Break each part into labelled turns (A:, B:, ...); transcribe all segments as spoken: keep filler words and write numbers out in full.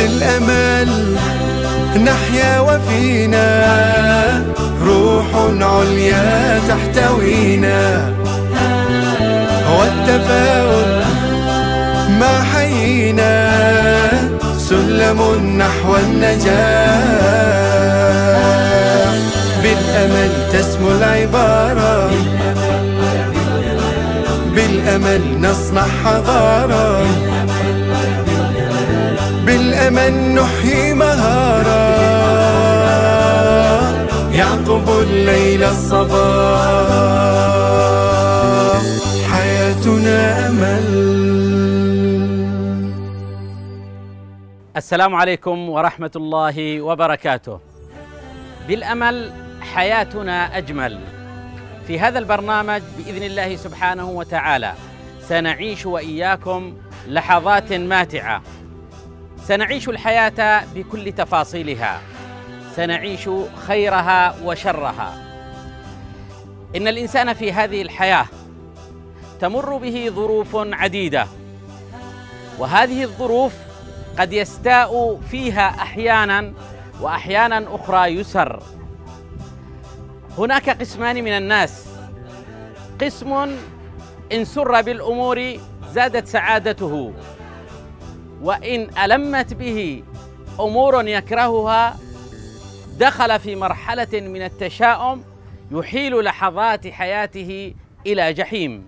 A: بالأمل نحيا وفينا روح عليا تحتوينا، والتفاؤل ما حيينا سلم نحو النجاح. بالأمل تسمو العبارة، بالأمل نصنع حضارة، بالأمل نحيي مهارة يعقب الليل الصباح. حياتنا أمل.
B: السلام عليكم ورحمة الله وبركاته. بالأمل حياتنا أجمل. في هذا البرنامج بإذن الله سبحانه وتعالى سنعيش وإياكم لحظات ماتعة، سنعيش الحياة بكل تفاصيلها، سنعيش خيرها وشرها. إن الإنسان في هذه الحياة تمر به ظروف عديدة، وهذه الظروف قد يستاء فيها أحيانا وأحيانا أخرى يسر. هناك قسمان من الناس: قسم إن سر بالأمور زادت سعادته، وإن ألمت به أمور يكرهها دخل في مرحلة من التشاؤم يحيل لحظات حياته إلى جحيم.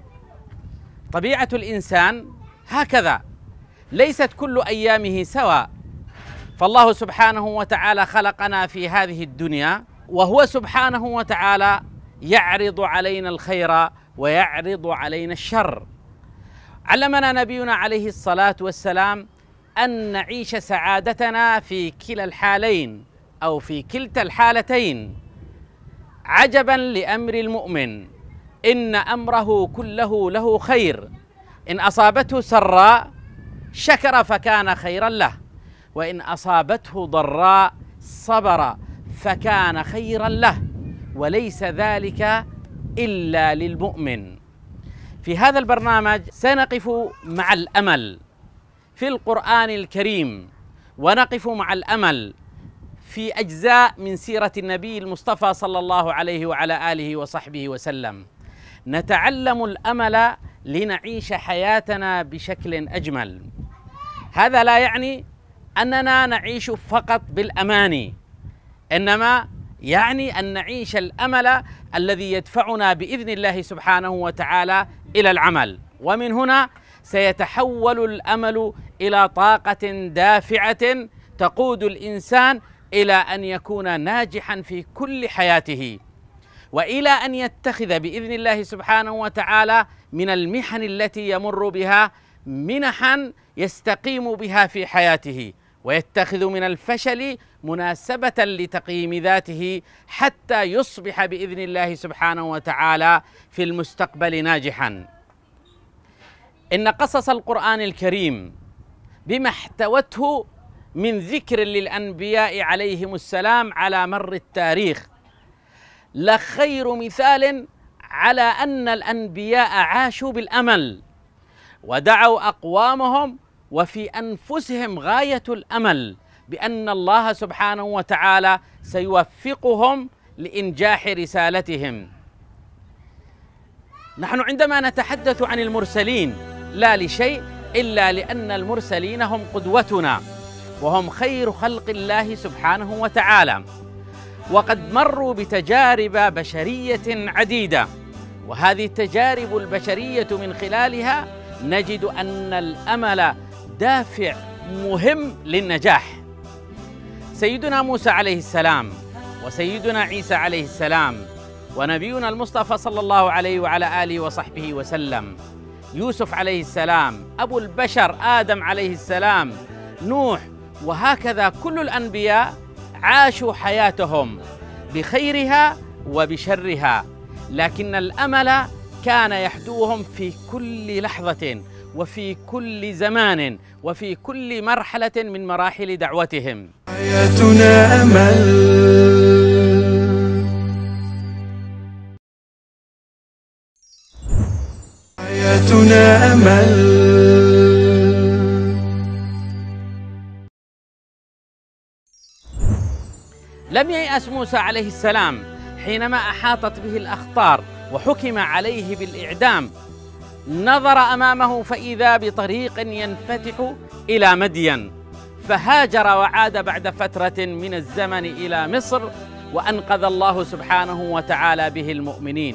B: طبيعة الإنسان هكذا، ليست كل أيامه سواء. فالله سبحانه وتعالى خلقنا في هذه الدنيا، وهو سبحانه وتعالى يعرض علينا الخير ويعرض علينا الشر. علمنا نبينا عليه الصلاة والسلام أن نعيش سعادتنا في كلا الحالين أو في كلتا الحالتين. عجبا لأمر المؤمن، إن أمره كله له خير، إن أصابته سراء شكر فكان خيرا له، وإن أصابته ضراء صبر فكان خيرا له، وليس ذلك إلا للمؤمن. في هذا البرنامج سنقف مع الأمل في القرآن الكريم، ونقف مع الأمل في أجزاء من سيرة النبي المصطفى صلى الله عليه وعلى آله وصحبه وسلم. نتعلم الأمل لنعيش حياتنا بشكل أجمل. هذا لا يعني أننا نعيش فقط بالأماني، إنما يعني أن نعيش الأمل الذي يدفعنا بإذن الله سبحانه وتعالى إلى العمل. ومن هنا سيتحول الأمل إلى طاقة دافعة تقود الإنسان إلى أن يكون ناجحا في كل حياته، وإلى أن يتخذ بإذن الله سبحانه وتعالى من المحن التي يمر بها منحا يستقيم بها في حياته، ويتخذ من الفشل مناسبة لتقييم ذاته حتى يصبح بإذن الله سبحانه وتعالى في المستقبل ناجحا. إن قصص القرآن الكريم بما احتوته من ذكر للأنبياء عليهم السلام على مر التاريخ لخير مثال على أن الأنبياء عاشوا بالأمل، ودعوا أقوامهم وفي أنفسهم غاية الأمل بأن الله سبحانه وتعالى سيوفقهم لإنجاح رسالتهم. نحن عندما نتحدث عن المرسلين لا لشيء إلا لأن المرسلين هم قدوتنا، وهم خير خلق الله سبحانه وتعالى، وقد مروا بتجارب بشرية عديدة، وهذه التجارب البشرية من خلالها نجد أن الأمل دافع مهم للنجاح. سيدنا موسى عليه السلام، وسيدنا عيسى عليه السلام، ونبينا المصطفى صلى الله عليه وعلى آله وصحبه وسلم، يوسف عليه السلام، أبو البشر آدم عليه السلام، نوح، وهكذا كل الأنبياء عاشوا حياتهم بخيرها وبشرها، لكن الأمل كان يحدوهم في كل لحظة وفي كل زمان وفي كل مرحلة من مراحل دعوتهم.
A: حياتنا أمل. حياتنا أمل.
B: لم ييأس موسى عليه السلام حينما أحاطت به الأخطار وحكم عليه بالإعدام، نظر أمامه فإذا بطريق ينفتح إلى مدين، فهاجر وعاد بعد فترة من الزمن إلى مصر، وأنقذ الله سبحانه وتعالى به المؤمنين.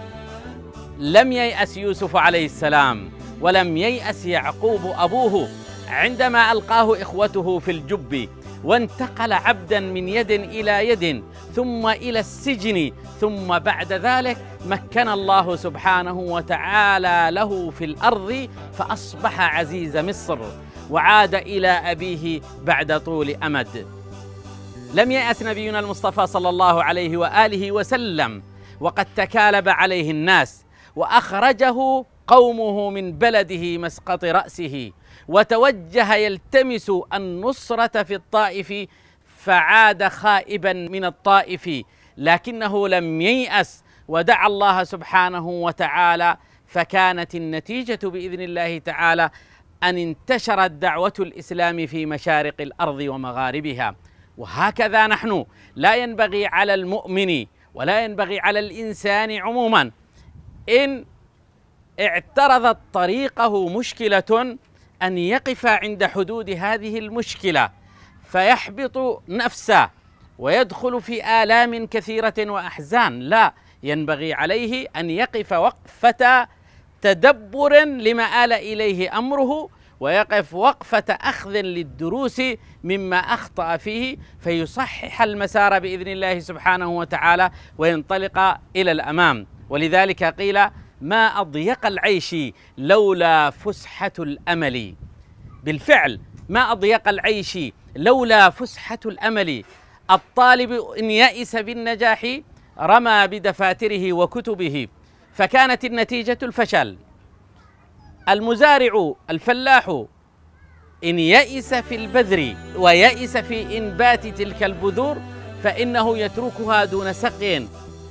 B: لم ييأس يوسف عليه السلام ولم ييأس يعقوب أبوه عندما ألقاه إخوته في الجب، وانتقل عبدا من يد إلى يد ثم إلى السجن، ثم بعد ذلك مكن الله سبحانه وتعالى له في الأرض فأصبح عزيز مصر، وعاد إلى أبيه بعد طول أمد. لم ييأس نبينا المصطفى صلى الله عليه وآله وسلم وقد تكالب عليه الناس وأخرجه قومه من بلده مسقط رأسه، وتوجه يلتمس النصرة في الطائف، فعاد خائبا من الطائف، لكنه لم ييأس ودعا الله سبحانه وتعالى، فكانت النتيجة بإذن الله تعالى أن انتشرت دعوة الإسلام في مشارق الأرض ومغاربها. وهكذا نحن لا ينبغي على المؤمن ولا ينبغي على الإنسان عموما إن اعترضت طريقه مشكلة أن يقف عند حدود هذه المشكلة فيحبط نفسه ويدخل في آلام كثيرة وأحزان. لا، ينبغي عليه أن يقف وقفة تدبر لما آل إليه أمره، ويقف وقفة أخذ للدروس مما أخطأ فيه، فيصحح المسار بإذن الله سبحانه وتعالى وينطلق إلى الأمام. ولذلك قيل: ما أضيق العيش لولا فسحة الأمل. بالفعل ما أضيق العيش لولا فسحة الأمل. الطالب إن يئس بالنجاح رمى بدفاتره وكتبه، فكانت النتيجة الفشل. المزارع الفلاح إن يئس في البذر ويئس في إنبات تلك البذور فإنه يتركها دون سقي،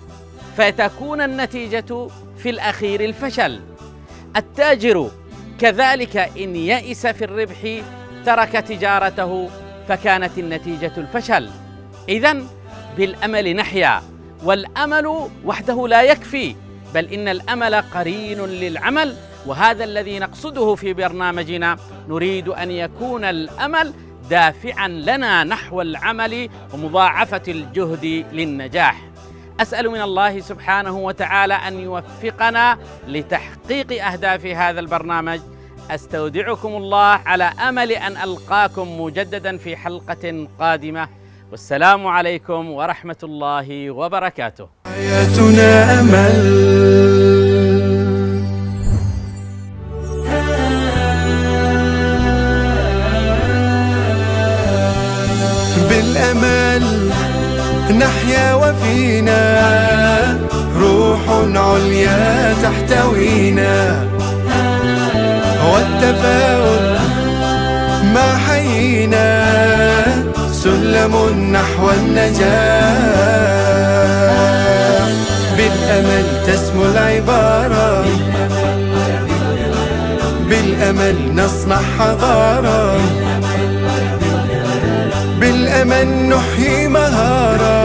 B: فتكون النتيجة في الأخير الفشل. التاجر كذلك إن يئس في الربح ترك تجارته، فكانت النتيجة الفشل. إذن بالأمل نحيا، والأمل وحده لا يكفي، بل إن الأمل قرين للعمل، وهذا الذي نقصده في برنامجنا. نريد أن يكون الأمل دافعا لنا نحو العمل ومضاعفة الجهد للنجاح. أسأل من الله سبحانه وتعالى أن يوفقنا لتحقيق أهداف هذا البرنامج. أستودعكم الله على أمل أن ألقاكم مجددا في حلقة قادمة، والسلام عليكم ورحمة الله وبركاته.
A: حياتنا أمل. بالأمل نحيا وفينا روح عليا تحتوينا، والتفاؤل ما حيينا سلم نحو النجاح. بالأمل تسمو العبارة، بالأمل نصنع حضارة، بالأمل نحيي مهارة،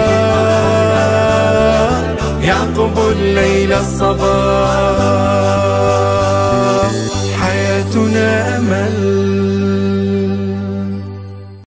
A: يعقب الليل الصباح. حياتنا أمل.